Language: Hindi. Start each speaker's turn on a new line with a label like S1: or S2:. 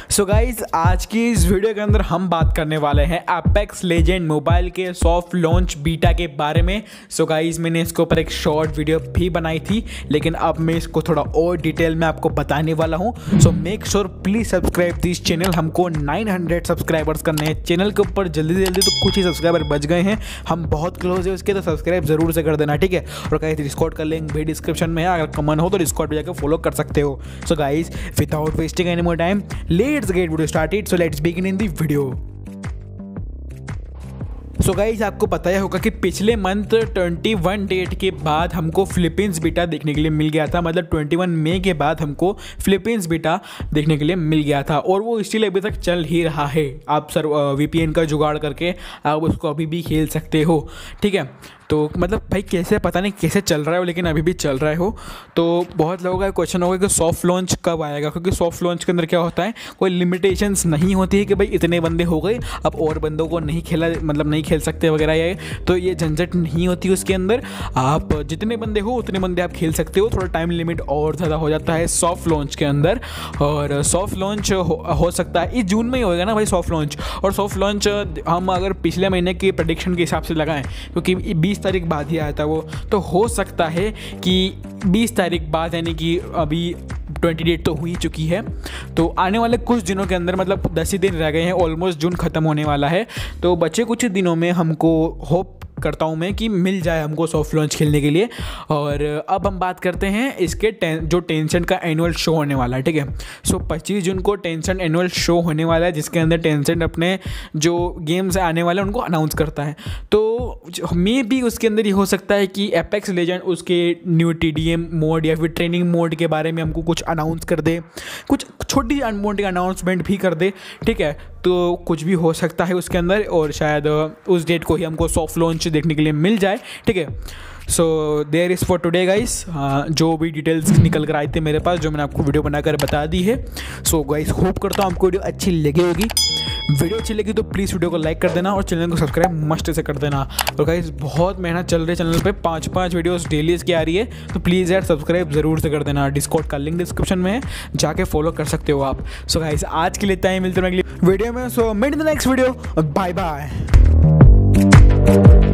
S1: सो गाइज आज की इस वीडियो के अंदर हम बात करने वाले हैं एपेक्स लेजेंड मोबाइल के सॉफ्ट लॉन्च बीटा के बारे में। सो गाइज मैंने इसके ऊपर एक शॉर्ट वीडियो भी बनाई थी, लेकिन अब मैं इसको थोड़ा और डिटेल में आपको बताने वाला हूं। So make sure please subscribe this channel. हमको 900 सब्सक्राइबर्स करने हैं चैनल के ऊपर जल्दी से जल्दी, तो कुछ ही सब्सक्राइबर बच गए हैं, हम बहुत क्लोज है उसके, तो सब्सक्राइब जरूर से कर देना, ठीक है। और गाइज डिस्कॉर्ड का लिंक भी डिस्क्रिप्शन में है, अगर कमन हो तो डिस्कॉर्ड पे जाकर फॉलो कर सकते हो। So guys without wasting any more time, let's get video started. So let's begin in the video. So guys आपको पता ही होगा कि पिछले मंथ 21 डेट के बाद हमको फिलीपींस बीटा देखने के लिए मिल गया था, मतलब 21 मई के बाद हमको फिलीपींस बीटा देखने के लिए मिल गया था, और वो स्टिल अभी तक चल ही रहा है। आप सर VPN का जुगाड़ करके आप उसको अभी भी खेल सकते हो, ठीक है। तो मतलब भाई कैसे, पता नहीं कैसे चल रहा है, लेकिन अभी भी चल रहा है हो। तो बहुत लोगों का क्वेश्चन होगा कि सॉफ्ट लॉन्च कब आएगा, क्योंकि सॉफ्ट लॉन्च के अंदर क्या होता है, कोई लिमिटेशंस नहीं होती है कि भाई इतने बंदे हो गए अब और बंदों को नहीं खेला, मतलब नहीं खेल सकते वगैरह, ये तो ये झंझट नहीं होती उसके अंदर। आप जितने बंदे हो उतने बंदे आप खेल सकते हो, थोड़ा टाइम लिमिट और ज़्यादा हो जाता है सॉफ्ट लॉन्च के अंदर। और सॉफ्ट लॉन्च हो सकता है इस जून में ही होएगा ना भाई सॉफ्ट लॉन्च। और सॉफ्ट लॉन्च हम अगर पिछले महीने की प्रेडिक्शन के हिसाब से लगाएं, क्योंकि 20 तारीख बाद ही आया था वो, तो हो सकता है कि 20 तारीख बाद, यानी कि अभी 20 डेट तो हुई चुकी है, तो आने वाले कुछ दिनों के अंदर, मतलब 10 ही दिन रह गए हैं, ऑलमोस्ट जून ख़त्म होने वाला है, तो बचे कुछ दिनों में हमको होप करता हूँ मैं कि मिल जाए हमको सॉफ्ट लॉन्च खेलने के लिए। और अब हम बात करते हैं इसके जो टेंसेंट का एनुअल शो होने वाला है, ठीक है। सो 25 जून को टेंसेंट एनुअल शो होने वाला है, जिसके अंदर टेंसेंट अपने जो गेम्स आने वाले हैं उनको अनाउंस करता है। तो मे भी उसके अंदर ये हो सकता है कि एपेक्स लेजेंड उसके न्यू TDM मोड या फिर ट्रेनिंग मोड के बारे में हमको कुछ अनाउंस कर दे, कुछ छोटी मोटी अनाउंसमेंट भी कर दे, ठीक है। तो कुछ भी हो सकता है उसके अंदर, और शायद उस डेट को ही हमको सॉफ्ट लॉन्च देखने के लिए मिल जाए, ठीक है। So there is for today guys, जो भी डिटेल्स निकल कर आई थी मेरे पास, जो मैंने आपको वीडियो बनाकर बता दी है। सो गाइस होप करता हूँ आपको वीडियो अच्छी लगी होगी। वीडियो अच्छी लगी तो प्लीज़ वीडियो को लाइक कर देना और चैनल को सब्सक्राइब मस्ट से कर देना। और गाइस बहुत मेहनत चल रही है चैनल पे, 5 वीडियोस डेली इसकी आ रही है, तो प्लीज़ यार सब्सक्राइब ज़रूर से कर देना। डिस्कॉर्ड का लिंक डिस्क्रिप्शन में है, जाके फॉलो कर सकते हो आप। सो गाइस आज के लिए इतना ही, मिलते हैं अगली वीडियो में। So meet the next video, bye bye.